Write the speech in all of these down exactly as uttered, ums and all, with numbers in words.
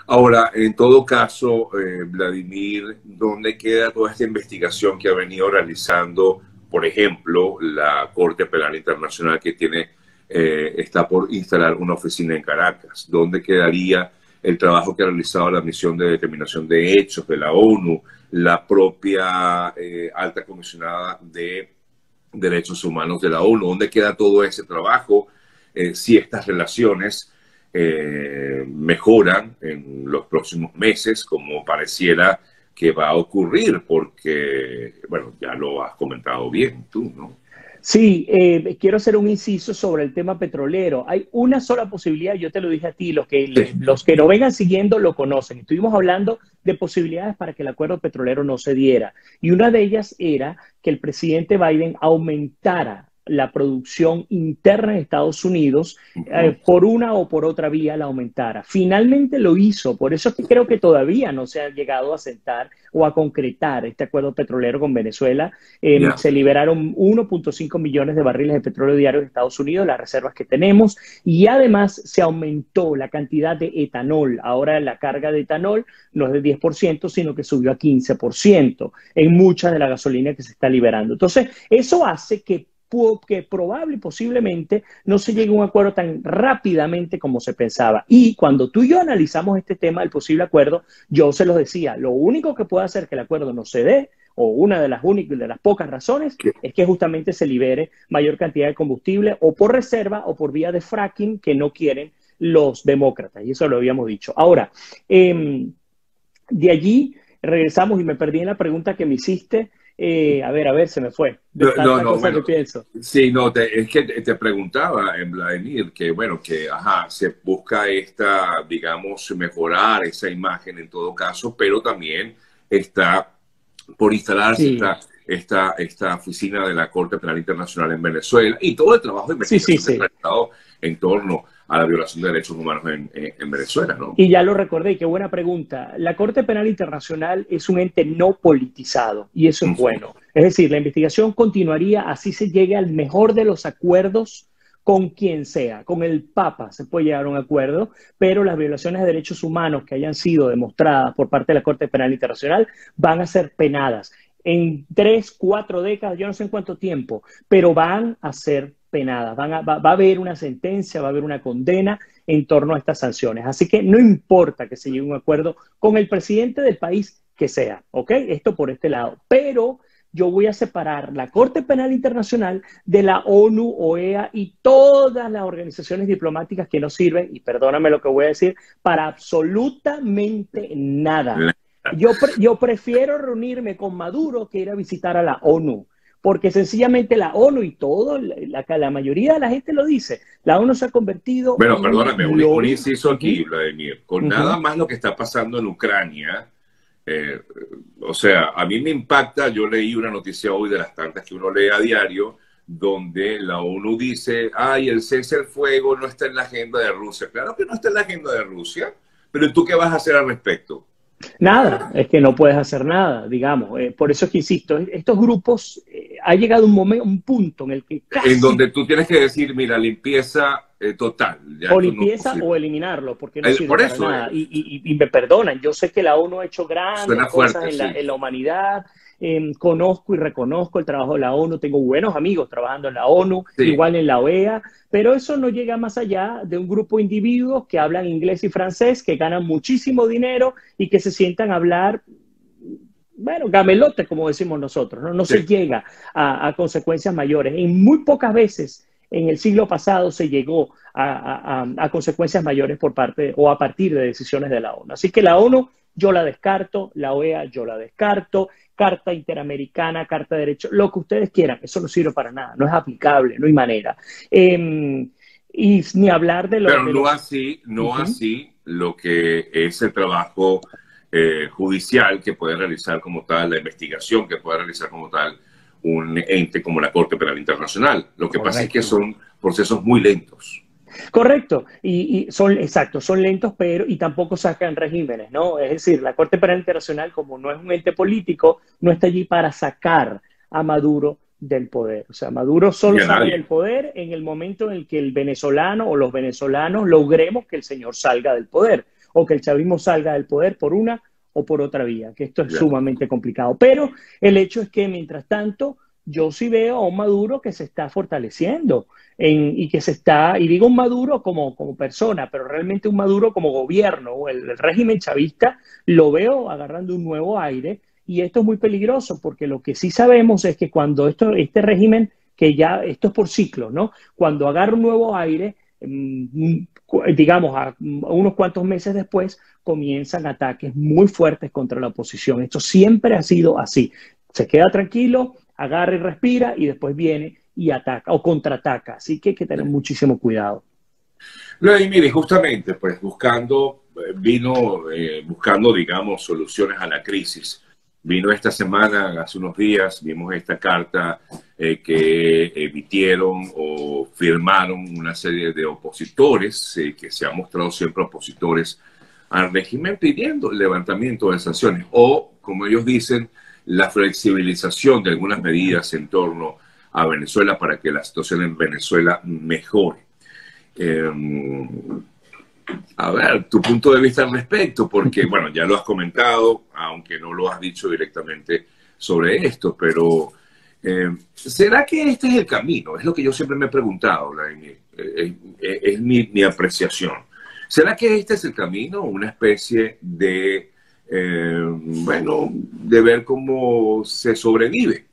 Ahora, en todo caso, eh, Vladimir, ¿dónde queda toda esta investigación que ha venido realizando, por ejemplo, la Corte Penal Internacional que tiene, eh, está por instalar una oficina en Caracas? ¿Dónde quedaría el trabajo que ha realizado la misión de determinación de hechos de la ONU, la propia eh, alta comisionada de derechos humanos de la ONU? ¿Dónde queda todo ese trabajo? Eh, si estas relaciones eh, mejoran en los próximos meses, como pareciera que va a ocurrir, porque, bueno, ya lo has comentado bien tú, ¿no? Sí, eh, quiero hacer un inciso sobre el tema petrolero. Hay una sola posibilidad, yo te lo dije a ti, los que, le- los que lo vengan siguiendo lo conocen. Estuvimos hablando de posibilidades para que el acuerdo petrolero no se diera. Y una de ellas era que el presidente Biden aumentara la producción interna en Estados Unidos, Uh -huh. eh, por una o por otra vía la aumentara. Finalmente lo hizo, por eso es que creo que todavía no se ha llegado a sentar o a concretar este acuerdo petrolero con Venezuela. Eh, Yeah. se liberaron uno punto cinco millones de barriles de petróleo diarios en Estados Unidos, las reservas que tenemos, y además se aumentó la cantidad de etanol. Ahora la carga de etanol no es de diez por ciento, sino que subió a quince por ciento en mucha de la gasolina que se está liberando. Entonces, eso hace que que probable y posiblemente no se llegue a un acuerdo tan rápidamente como se pensaba. Y cuando tú y yo analizamos este tema del posible acuerdo, yo se los decía, lo único que puede hacer que el acuerdo no se dé, o una de las únicas, de las pocas razones, es que justamente se libere mayor cantidad de combustible o por reserva o por vía de fracking que no quieren los demócratas. Y eso lo habíamos dicho. Ahora, eh, de allí regresamos y me perdí en la pregunta que me hiciste. Eh, a ver, a ver, se me fue de No, no, tanta no, cosa bueno, que pienso. sí, no, te, es que te, te preguntaba en Vladimir que, bueno, que, ajá, se busca esta, digamos, mejorar esa imagen en todo caso, pero también está por instalarse Sí, esta, esta, esta oficina de la Corte Penal Internacional en Venezuela y todo el trabajo de sí, sí, investigación que se ha sí. realizado en torno a la violación de derechos humanos en, en, en Venezuela, ¿no? Y ya lo recordé, y qué buena pregunta. La Corte Penal Internacional es un ente no politizado y eso es Uh-huh. bueno. Es decir, la investigación continuaría así se llegue al mejor de los acuerdos con quien sea. Con el Papa se puede llegar a un acuerdo, pero las violaciones de derechos humanos que hayan sido demostradas por parte de la Corte Penal Internacional van a ser penadas en tres, cuatro décadas, yo no sé en cuánto tiempo, pero van a ser penadas. Van a, va, va a haber una sentencia, va a haber una condena en torno a estas sanciones. Así que no importa que se llegue a un acuerdo con el presidente del país que sea, ¿ok? Esto por este lado. Pero yo voy a separar la Corte Penal Internacional de la ONU, OEA y todas las organizaciones diplomáticas que no sirven, y perdóname lo que voy a decir, para absolutamente nada. Yo, pre yo prefiero reunirme con Maduro que ir a visitar a la ONU, porque sencillamente la ONU y todo, la, la mayoría de la gente lo dice, la ONU se ha convertido Bueno, en un perdóname, un, un lobby. inciso Uh aquí, -huh, Vladimir. Con uh nada -huh. más lo que está pasando en Ucrania, eh, o sea, a mí me impacta, yo leí una noticia hoy de las tantas que uno lee a diario, donde la ONU dice, ay, el cese al fuego no está en la agenda de Rusia. Claro que no está en la agenda de Rusia, pero ¿tú qué vas a hacer al respecto? Nada, es que no puedes hacer nada, digamos. Eh, por eso es que insisto, estos grupos, eh, ha llegado un momento, un punto en el que En casi donde tú tienes que decir, mira, limpieza eh, total, ya o esto no es limpieza o posible. eliminarlo, porque no Eh, sirve por para eso, eh, nada. Y, y, y me perdonan, yo sé que la ONU ha hecho grandes suena cosas fuerte, en la, sí. en la humanidad, eh, conozco y reconozco el trabajo de la ONU, tengo buenos amigos trabajando en la ONU, Sí, igual en la OEA, pero eso no llega más allá de un grupo de individuos que hablan inglés y francés, que ganan muchísimo dinero y que se sientan a hablar, bueno, gamelote, como decimos nosotros, no, no sí. se llega a, a consecuencias mayores. En muy pocas veces en el siglo pasado se llegó a, a, a, consecuencias mayores por parte o a partir de decisiones de la ONU. Así que la ONU yo la descarto, la OEA yo la descarto, Carta Interamericana, Carta de Derechos, lo que ustedes quieran, eso no sirve para nada, no es aplicable, no hay manera. Eh, y ni hablar de, lo, Pero de no los... así, Uh no -huh. así lo que es el trabajo eh, judicial que puede realizar como tal, la investigación que puede realizar como tal un ente como la Corte Penal Internacional. Lo que pasa es que Correcto. son procesos muy lentos. Correcto, y, y son, exacto, son lentos, pero, y tampoco sacan regímenes, ¿no? Es decir, la Corte Penal Internacional, como no es un ente político, no está allí para sacar a Maduro del poder. O sea, Maduro Ni solo a sale nadie. del poder en el momento en el que el venezolano o los venezolanos logremos que el señor salga del poder. o que el chavismo salga del poder por una o por otra vía, que esto es Bien. sumamente complicado. Pero el hecho es que, mientras tanto, yo sí veo a un Maduro que se está fortaleciendo en, y que se está, y digo un Maduro como, como persona, pero realmente un Maduro como gobierno, el, el régimen chavista, lo veo agarrando un nuevo aire, y esto es muy peligroso, porque lo que sí sabemos es que cuando esto, este régimen, que ya, esto es por ciclos, ¿no? Cuando agarra un nuevo aire, mmm, digamos, a, a unos cuantos meses después, comienzan ataques muy fuertes contra la oposición. Esto siempre ha sido así. Se queda tranquilo, agarra y respira, y después viene y ataca o contraataca. Así que hay que tener muchísimo cuidado. Vladimir, y justamente, pues buscando, eh, vino eh, buscando, digamos, soluciones a la crisis. Vino esta semana, hace unos días, vimos esta carta eh, que emitieron o firmaron una serie de opositores, eh, que se han mostrado siempre opositores al régimen, pidiendo el levantamiento de sanciones o, como ellos dicen, la flexibilización de algunas medidas en torno a Venezuela para que la situación en Venezuela mejore. Eh, a ver, tu punto de vista al respecto, porque, bueno, ya lo has comentado, aunque no lo has dicho directamente sobre esto, pero eh, ¿será que este es el camino? Es lo que yo siempre me he preguntado, Vladimir, eh, eh, es mi, mi apreciación. ¿Será que este es el camino? Una especie de, eh, bueno, de ver cómo se sobrevive.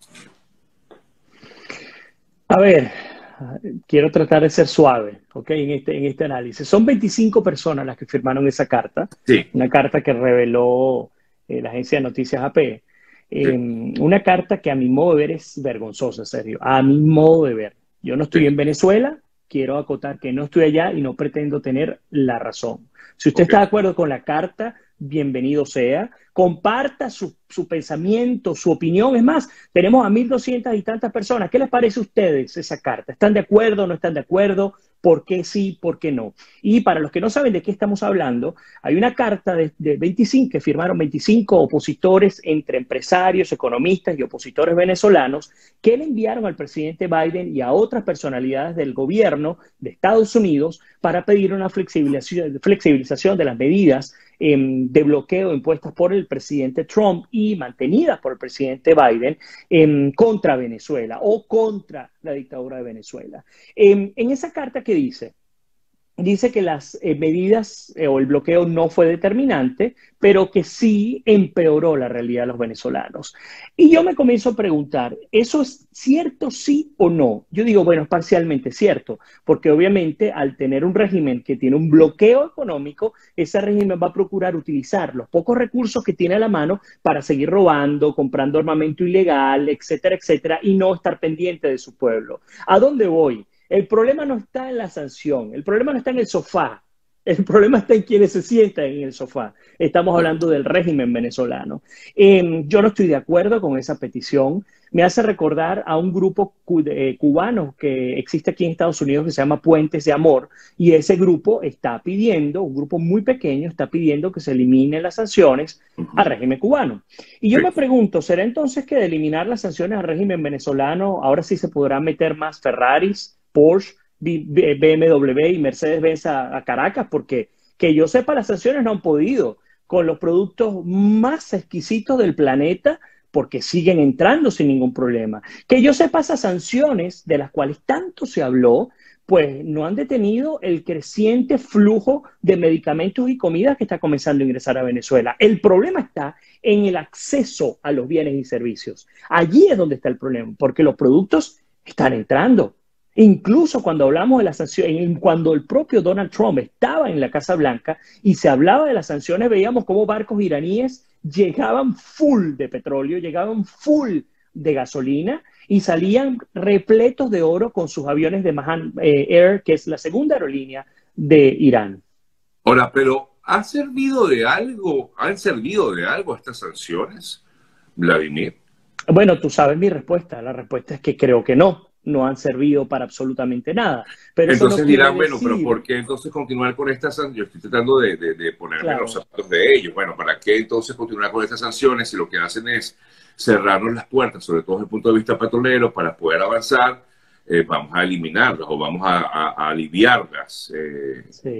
A ver, quiero tratar de ser suave, ¿ok? En este, en este análisis. Son veinticinco personas las que firmaron esa carta, Sí, una carta que reveló eh, la agencia de noticias A P. sí, Eh, una carta que a mi modo de ver es vergonzosa, Sergio. A mi modo de ver. Yo no estoy sí. en Venezuela, quiero acotar que no estoy allá y no pretendo tener la razón. Si usted Ok. está de acuerdo con la carta, bienvenido sea. Comparta su, su pensamiento, su opinión. Es más, tenemos a mil doscientas y tantas personas. ¿Qué les parece a ustedes esa carta? ¿Están de acuerdo o no están de acuerdo? ¿Por qué sí, por qué no? Y para los que no saben de qué estamos hablando, hay una carta de, de veinticinco, que firmaron veinticinco opositores entre empresarios, economistas y opositores venezolanos, que le enviaron al presidente Biden y a otras personalidades del gobierno de Estados Unidos para pedir una flexibilización, flexibilización de las medidas eh, de bloqueo impuestas por el presidente Trump y mantenidas por el presidente Biden eh, contra Venezuela o contra la dictadura de Venezuela. Eh, en esa carta, ¿qué dice? Dice que las eh, medidas eh, o el bloqueo no fue determinante, pero que sí empeoró la realidad de los venezolanos. Y yo me comienzo a preguntar, ¿eso es cierto sí o no? Yo digo, bueno, es parcialmente cierto, porque obviamente al tener un régimen que tiene un bloqueo económico, ese régimen va a procurar utilizar los pocos recursos que tiene a la mano para seguir robando, comprando armamento ilegal, etcétera, etcétera, y no estar pendiente de su pueblo. ¿A dónde voy? El problema no está en la sanción, el problema no está en el sofá, el problema está en quienes se sientan en el sofá. Estamos hablando del régimen venezolano. Eh, yo no estoy de acuerdo con esa petición. Me hace recordar a un grupo cu eh, cubano que existe aquí en Estados Unidos que se llama Puentes de Amor, y ese grupo está pidiendo, un grupo muy pequeño, está pidiendo que se eliminen las sanciones al régimen cubano. Y yo Sí. me pregunto, ¿será entonces que de eliminar las sanciones al régimen venezolano, ahora sí se podrán meter más Ferraris, Porsche, B M W y Mercedes-Benz a, a Caracas? Porque que yo sepa, las sanciones no han podido con los productos más exquisitos del planeta, porque siguen entrando sin ningún problema. Que yo sepa, esas sanciones de las cuales tanto se habló, pues no han detenido el creciente flujo de medicamentos y comidas que está comenzando a ingresar a Venezuela. El problema está en el acceso a los bienes y servicios. Allí es donde está el problema, porque los productos están entrando. Incluso cuando hablamos de las sanciones, cuando el propio Donald Trump estaba en la Casa Blanca y se hablaba de las sanciones, veíamos cómo barcos iraníes llegaban full de petróleo, llegaban full de gasolina y salían repletos de oro con sus aviones de Mahan eh, Air, que es la segunda aerolínea de Irán. Ahora, pero ¿ha servido de algo, han servido de algo estas sanciones, Vladimir? Bueno, tú sabes mi respuesta. La respuesta es que creo que no. No han servido para absolutamente nada. Pero Entonces eso no dirán, quiere bueno, decir... pero ¿por qué entonces continuar con estas sanciones? Yo estoy tratando de, de, de ponerme en los Claro. zapatos de ellos. Bueno, ¿para qué entonces continuar con estas sanciones si lo que hacen es cerrarnos las puertas, sobre todo desde el punto de vista petrolero, para poder avanzar? Eh, vamos a eliminarlas o vamos a, a, a aliviarlas. Eh, Sí.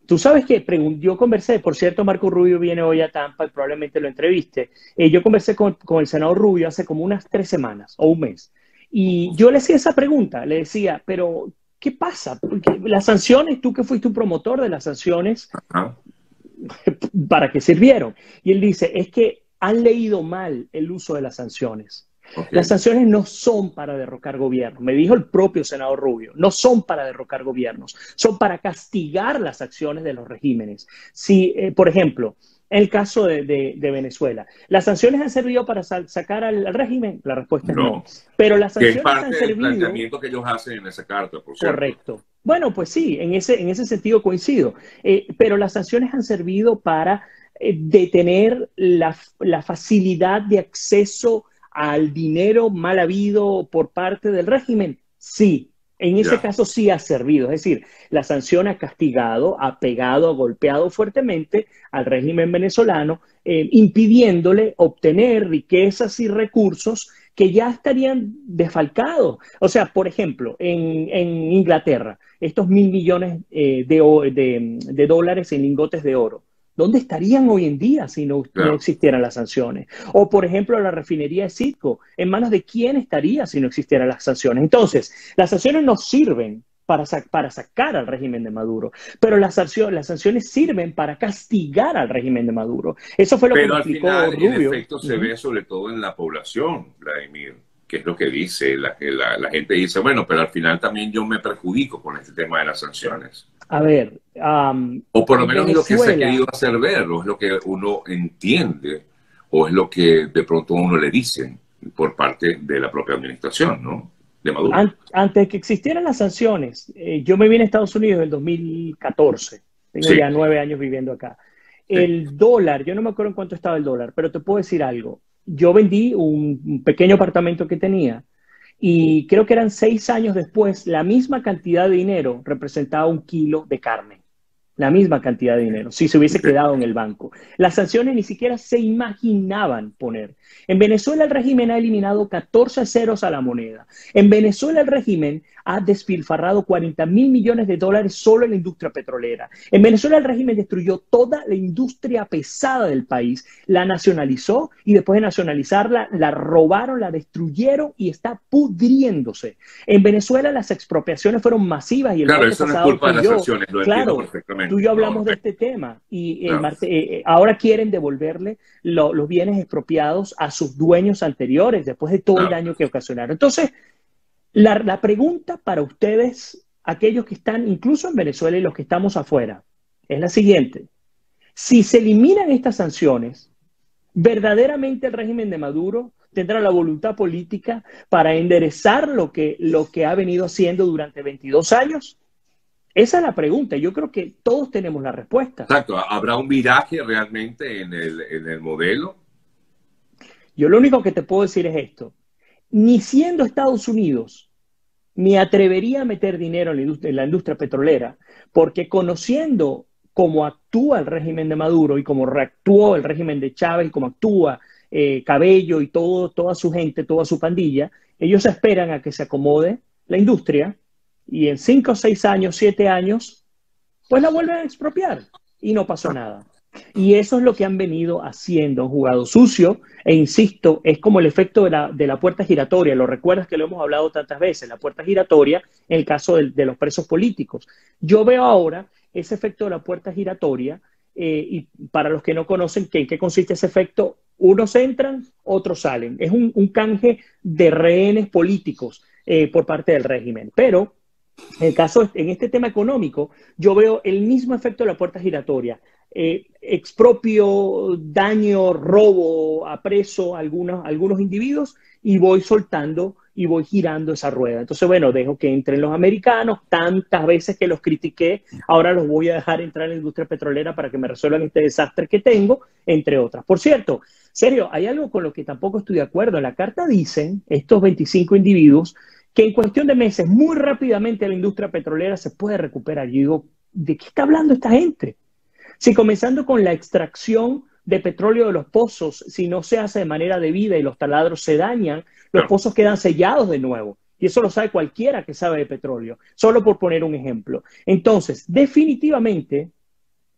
Tú sabes que yo conversé, por cierto, Marco Rubio viene hoy a Tampa y probablemente lo entreviste. Eh, yo conversé con, con el senador Rubio hace como unas tres semanas o un mes. Y yo le hacía esa pregunta, le decía, pero ¿qué pasa? Porque las sanciones, tú que fuiste un promotor de las sanciones, Ajá. ¿para qué sirvieron? Y él dice, es que han leído mal el uso de las sanciones. Okay. Las sanciones no son para derrocar gobiernos, me dijo el propio senador Rubio, no son para derrocar gobiernos, son para castigar las acciones de los regímenes. Si, eh, por ejemplo, en el caso de, de, de Venezuela, ¿las sanciones han servido para sa sacar al, al régimen? La respuesta es no. no. Pero las sanciones que es parte han del servido... planteamiento que ellos hacen en esa carta, por cierto. Correcto. Bueno, pues sí, en ese, en ese sentido coincido. Eh, pero las sanciones han servido para eh, detener la, la facilidad de acceso al dinero mal habido por parte del régimen. Sí, en ese yeah. caso sí ha servido. Es decir, la sanción ha castigado, ha pegado, ha golpeado fuertemente al régimen venezolano, eh, impidiéndole obtener riquezas y recursos que ya estarían desfalcados. O sea, por ejemplo, en, en Inglaterra, estos mil millones eh, de, de, de dólares en lingotes de oro, ¿dónde estarían hoy en día si no, claro. no existieran las sanciones? O, por ejemplo, la refinería de Citgo, ¿en manos de quién estaría si no existieran las sanciones? Entonces, las sanciones no sirven para, sa para sacar al régimen de Maduro, pero las sanciones, las sanciones sirven para castigar al régimen de Maduro. Eso fue lo pero que me explicó final, Rubio. El efecto se uh-huh. ve sobre todo en la población, Vladimir, que es lo que dice, la, la, la gente dice, bueno, pero al final también yo me perjudico con este tema de las sanciones. A ver, um, o por lo menos Venezuela, es lo que se ha querido hacer ver, o es lo que uno entiende, o es lo que de pronto a uno le dicen por parte de la propia administración, ¿no? De Maduro. An antes de que existieran las sanciones, eh, yo me vine a Estados Unidos en el dos mil catorce, tengo sí. ya nueve años viviendo acá. Sí. El dólar, yo no me acuerdo en cuánto estaba el dólar, pero te puedo decir algo. Yo vendí un, un pequeño apartamento que tenía y creo que eran seis años después, la misma cantidad de dinero representaba un kilo de carne. La misma cantidad de dinero, si se hubiese quedado en el banco. Las sanciones ni siquiera se imaginaban poner. En Venezuela el régimen ha eliminado catorce ceros a la moneda. En Venezuela el régimen ha despilfarrado cuarenta mil millones de dólares solo en la industria petrolera. En Venezuela el régimen destruyó toda la industria pesada del país, la nacionalizó y después de nacionalizarla la robaron, la destruyeron y está pudriéndose. En Venezuela las expropiaciones fueron masivas y el claro, eso no es culpa de las sanciones, lo claro, entiendo perfectamente. Tú y yo hablamos no, de este tema y no. eh, eh, ahora quieren devolverle lo, los bienes expropiados a sus dueños anteriores después de todo no. el daño que ocasionaron. Entonces, la, la pregunta para ustedes, aquellos que están incluso en Venezuela y los que estamos afuera, es la siguiente. Si se eliminan estas sanciones, ¿verdaderamente el régimen de Maduro tendrá la voluntad política para enderezar lo que, lo que ha venido haciendo durante veintidós años? Esa es la pregunta. Yo creo que todos tenemos la respuesta. Exacto. ¿Habrá un viraje realmente en el, en el modelo? Yo lo único que te puedo decir es esto. Ni siendo Estados Unidos, me atrevería a meter dinero en la industria, en la industria petrolera, porque conociendo cómo actúa el régimen de Maduro y cómo reactuó el régimen de Chávez y cómo actúa eh, Cabello y todo, toda su gente, toda su pandilla, ellos esperan a que se acomode la industria y en cinco, seis años, siete años, pues la vuelven a expropiar y no pasó nada. Y eso es lo que han venido haciendo, han jugado sucio e insisto, es como el efecto de la, de la puerta giratoria, lo recuerdas que lo hemos hablado tantas veces, la puerta giratoria en el caso de, de los presos políticos. Yo veo ahora ese efecto de la puerta giratoria eh, y para los que no conocen ¿en qué consiste ese efecto? Unos entran, otros salen. Es un, un canje de rehenes políticos eh, por parte del régimen, pero en el caso, en este tema económico, yo veo el mismo efecto de la puerta giratoria. Eh, expropio, daño, robo, apreso a algunos, algunos individuos y voy soltando y voy girando esa rueda. Entonces, bueno, dejo que entren los americanos, tantas veces que los critiqué, ahora los voy a dejar entrar en la industria petrolera para que me resuelvan este desastre que tengo, entre otras. Por cierto, serio, hay algo con lo que tampoco estoy de acuerdo. En la carta dicen, estos veinticinco individuos, que en cuestión de meses, muy rápidamente la industria petrolera se puede recuperar. Yo digo, ¿de qué está hablando esta gente? Si comenzando con la extracción de petróleo de los pozos, si no se hace de manera debida y los taladros se dañan, los no. pozos quedan sellados de nuevo. Y eso lo sabe cualquiera que sabe de petróleo, solo por poner un ejemplo. Entonces, definitivamente,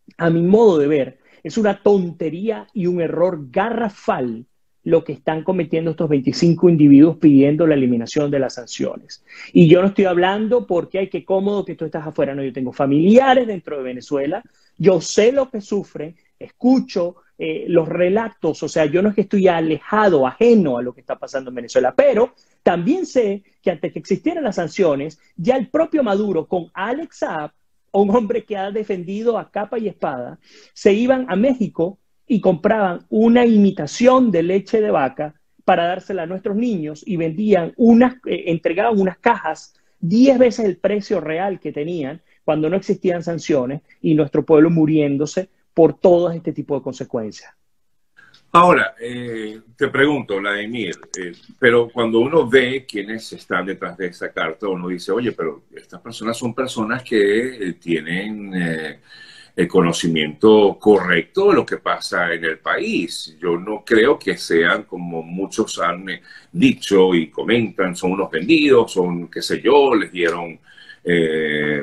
a mi modo de ver, es una tontería y un error garrafal lo que están cometiendo estos veinticinco individuos pidiendo la eliminación de las sanciones. Y yo no estoy hablando porque hay que cómodo que tú estás afuera. No, yo tengo familiares dentro de Venezuela, yo sé lo que sufren, escucho eh, los relatos, o sea, yo no es que estoy alejado, ajeno a lo que está pasando en Venezuela, pero también sé que antes que existieran las sanciones, ya el propio Maduro con Alex Saab, un hombre que ha defendido a capa y espada, se iban a México y compraban una imitación de leche de vaca para dársela a nuestros niños y vendían unas, eh, entregaban unas cajas diez veces el precio real que tenían cuando no existían sanciones y nuestro pueblo muriéndose por todo este tipo de consecuencias. Ahora, eh, te pregunto, Vladimir, eh, pero cuando uno ve quiénes están detrás de esa carta, uno dice, oye, pero estas personas son personas que eh, tienen eh, el conocimiento correcto de lo que pasa en el país. Yo no creo que sean, como muchos han eh, dicho y comentan, son unos vendidos, son, qué sé yo, les dieron eh,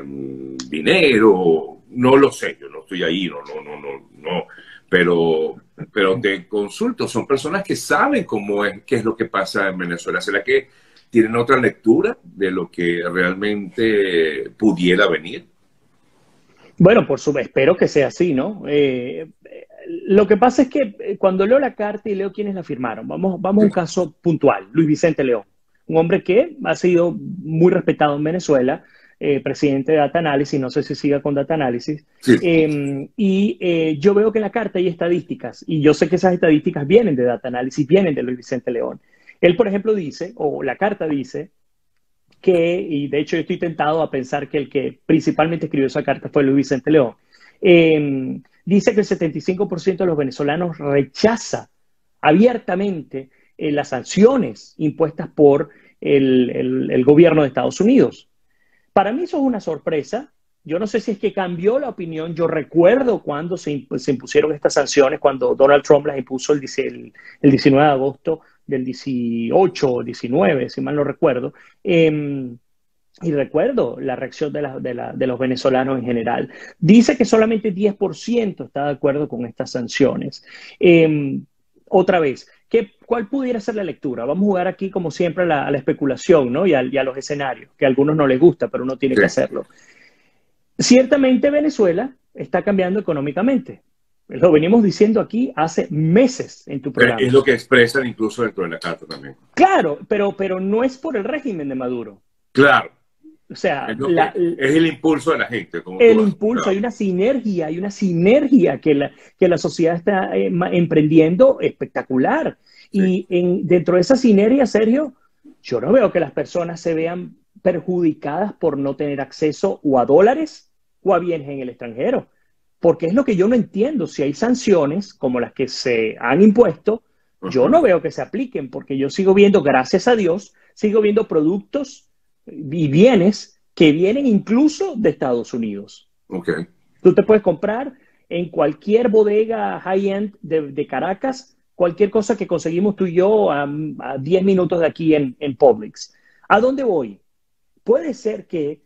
dinero, no lo sé, yo no estoy ahí, no, no, no, no, no. Pero, pero te consulto, son personas que saben cómo es, qué es lo que pasa en Venezuela. ¿Será que tienen otra lectura de lo que realmente pudiera venir? Bueno, por supuesto, espero que sea así, ¿no? Eh, lo que pasa es que cuando leo la carta y leo quiénes la firmaron, vamos, vamos a un caso puntual, Luis Vicente León, un hombre que ha sido muy respetado en Venezuela, eh, presidente de Data Analysis, no sé si siga con Data Analysis, Sí. eh, y eh, yo veo que en la carta hay estadísticas, y yo sé que esas estadísticas vienen de Data Analysis, vienen de Luis Vicente León. Él, por ejemplo, dice, o la carta dice, que, y de hecho yo estoy tentado a pensar que el que principalmente escribió esa carta fue Luis Vicente León, eh, dice que el setenta y cinco por ciento de los venezolanos rechaza abiertamente eh, las sanciones impuestas por el, el, el gobierno de Estados Unidos. Para mí eso es una sorpresa. Yo no sé si es que cambió la opinión. Yo recuerdo cuando se, imp se impusieron estas sanciones, cuando Donald Trump las impuso el, el, el diecinueve de agosto del dieciocho o diecinueve, si mal no recuerdo. Eh, y recuerdo la reacción de, la, de, la, de los venezolanos en general. Dice que solamente diez por ciento está de acuerdo con estas sanciones. Eh, otra vez, ¿qué, ¿cuál pudiera ser la lectura? Vamos a jugar aquí, como siempre, a la, a la especulación, ¿no? y, a, y a los escenarios, que a algunos no les gusta, pero uno tiene sí. que hacerlo. Ciertamente Venezuela está cambiando económicamente. Lo venimos diciendo aquí hace meses en tu programa. Es lo que expresan incluso dentro de la carta también. Claro, pero, pero no es por el régimen de Maduro. Claro. O sea, es, la, es el impulso de la gente. Como el impulso, claro. Hay una sinergia, hay una sinergia que la, que la sociedad está eh, emprendiendo espectacular. Sí. Y en, dentro de esa sinergia, Sergio, yo no veo que las personas se vean perjudicadas por no tener acceso o a dólares o a bienes en el extranjero. Porque es lo que yo no entiendo. Si hay sanciones como las que se han impuesto, uh-huh. yo no veo que se apliquen, porque yo sigo viendo, gracias a Dios, sigo viendo productos y bienes que vienen incluso de Estados Unidos. Okay. Tú te puedes comprar en cualquier bodega high-end de, de Caracas, cualquier cosa que conseguimos tú y yo a, a diez minutos de aquí en, en Publix. ¿A dónde voy? Puede ser que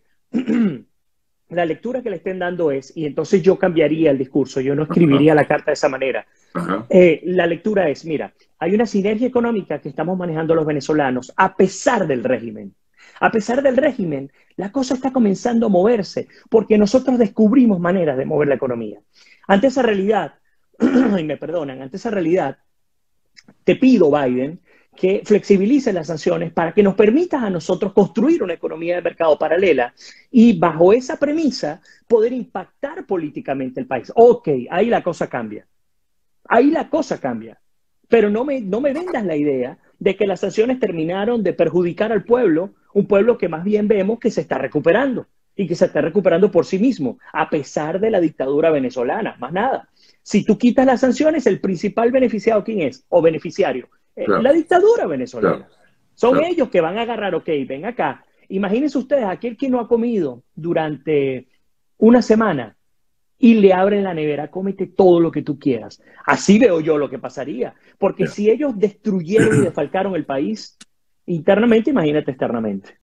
la lectura que le estén dando es, y entonces yo cambiaría el discurso, yo no escribiría uh-huh. la carta de esa manera. Uh-huh. eh, la lectura es, mira, hay una sinergia económica que estamos manejando los venezolanos a pesar del régimen. A pesar del régimen, la cosa está comenzando a moverse porque nosotros descubrimos maneras de mover la economía. Ante esa realidad, y me perdonan, ante esa realidad, te pido, Biden, que flexibilice las sanciones para que nos permitas a nosotros construir una economía de mercado paralela y bajo esa premisa poder impactar políticamente el país. Ok, ahí la cosa cambia. Ahí la cosa cambia. Pero no me, no me vendas la idea de que las sanciones terminaron de perjudicar al pueblo, un pueblo que más bien vemos que se está recuperando y que se está recuperando por sí mismo, a pesar de la dictadura venezolana, más nada. Si tú quitas las sanciones, el principal beneficiado, ¿quién es? O beneficiario. Claro. La dictadura venezolana. Claro. Son claro. ellos que van a agarrar, ok, ven acá. Imagínense ustedes, aquel que no ha comido durante una semana y le abren la nevera, cómete todo lo que tú quieras. Así veo yo lo que pasaría. Porque yeah. si ellos destruyeron y desfalcaron el país internamente, imagínate externamente.